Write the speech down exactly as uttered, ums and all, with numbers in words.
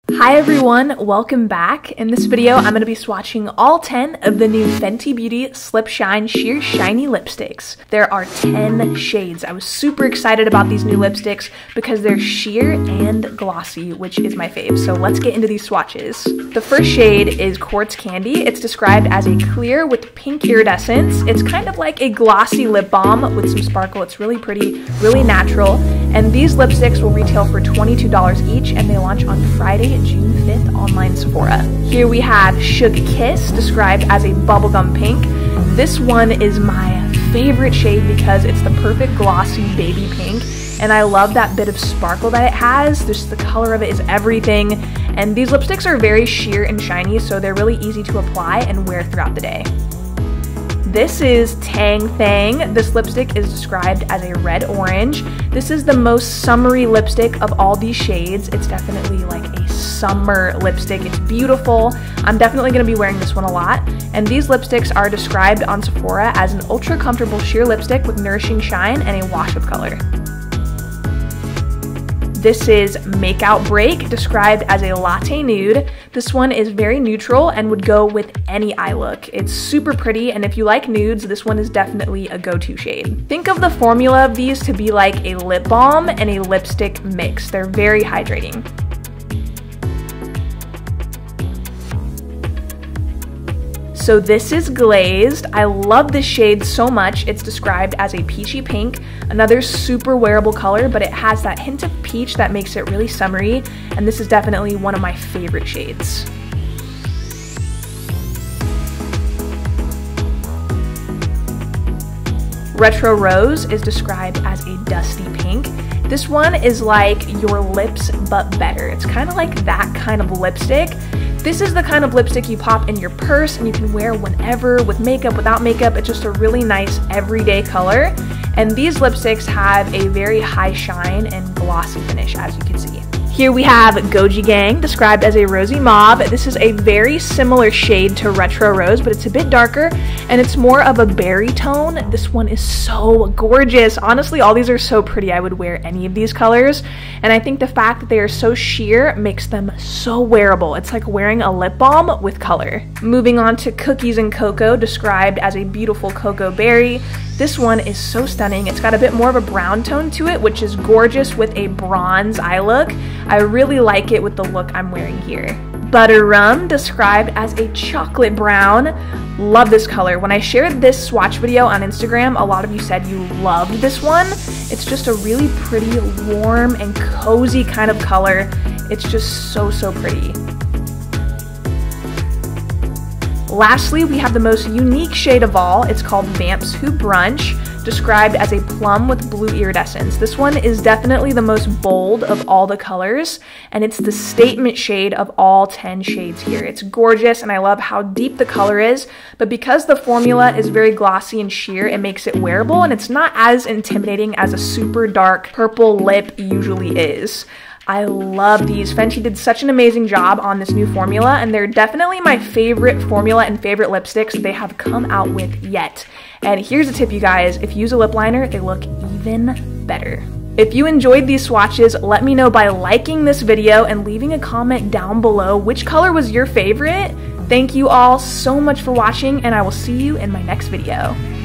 Hi everyone, welcome back. In this video, I'm going to be swatching all ten of the new Fenty Beauty Slip Shine Sheer Shiny Lipsticks. There are ten shades. I was super excited about these new lipsticks because they're sheer and glossy, which is my fave. So let's get into these swatches. The first shade is Quartz Candy. It's described as a clear with pink iridescence. It's kind of like a glossy lip balm with some sparkle. It's really pretty, really natural. And these lipsticks will retail for twenty-two dollars each, and they launch on Friday, June fifth, online Sephora. Here we have Shook Kiss, described as a bubblegum pink. This one is my favorite shade because it's the perfect glossy baby pink, and I love that bit of sparkle that it has. Just the color of it is everything, and these lipsticks are very sheer and shiny, so they're really easy to apply and wear throughout the day. This is Tang Thang. This lipstick is described as a red orange. This is the most summery lipstick of all these shades. It's definitely like a summer lipstick. It's beautiful. I'm definitely going to be wearing this one a lot. And these lipsticks are described on Sephora as an ultra comfortable sheer lipstick with nourishing shine and a wash of color. This is Makeout Break, described as a latte nude. This one is very neutral and would go with any eye look. It's super pretty, and if you like nudes, this one is definitely a go-to shade. Think of the formula of these to be like a lip balm and a lipstick mix. They're very hydrating. So this is Glazed. I love this shade so much. It's described as a peachy pink, another super wearable color, but it has that hint of peach that makes it really summery, and this is definitely one of my favorite shades. Retro Rose is described as a dusty pink. This one is like your lips, but better. It's kind of like that kind of lipstick. This is the kind of lipstick you pop in your purse and you can wear whenever, with makeup, without makeup. It's just a really nice everyday color. And these lipsticks have a very high shine and glossy finish, as you can see. Here we have Goji Gang, described as a rosy mauve. This is a very similar shade to Retro Rose, but it's a bit darker and it's more of a berry tone. This one is so gorgeous. Honestly, all these are so pretty. I would wear any of these colors. And I think the fact that they are so sheer makes them so wearable. It's like wearing a lip balm with color. Moving on to Cookies and Cocoa, described as a beautiful cocoa berry. This one is so stunning. It's got a bit more of a brown tone to it, which is gorgeous with a bronze eye look. I really like it with the look I'm wearing here. Butter Rum, described as a chocolate brown. Love this color. When I shared this swatch video on Instagram, a lot of you said you loved this one. It's just a really pretty, warm and cozy kind of color. It's just so, so pretty. Lastly, we have the most unique shade of all. It's called Vamps Who Brunch, described as a plum with blue iridescence. This one is definitely the most bold of all the colors, and it's the statement shade of all ten shades here. It's gorgeous, and I love how deep the color is, but because the formula is very glossy and sheer, it makes it wearable, and it's not as intimidating as a super dark purple lip usually is. I love these. Fenty did such an amazing job on this new formula, and they're definitely my favorite formula and favorite lipsticks they have come out with yet. And here's a tip, you guys. If you use a lip liner, they look even better. If you enjoyed these swatches, let me know by liking this video and leaving a comment down below which color was your favorite. Thank you all so much for watching, and I will see you in my next video.